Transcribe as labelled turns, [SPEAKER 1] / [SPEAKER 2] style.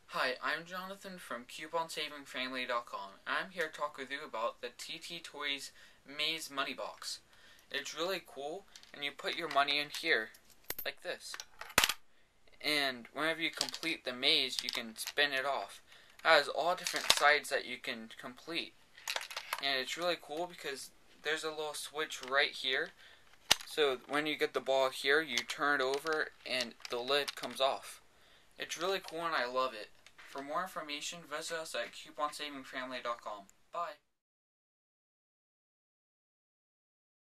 [SPEAKER 1] Hi, I'm Jonathan from CouponSavingFamily.com, and I'm here to talk with you about the TT Toys Maze Money Box. It's really cool, and you put your money in here, like this. And whenever you complete the maze, you can spin it off. It has all different sides that you can complete. And it's really cool because there's a little switch right here. So when you get the ball here, you turn it over and the lid comes off. It's really cool and I love it. For more information, visit us at CouponSavingFamily.com. Bye.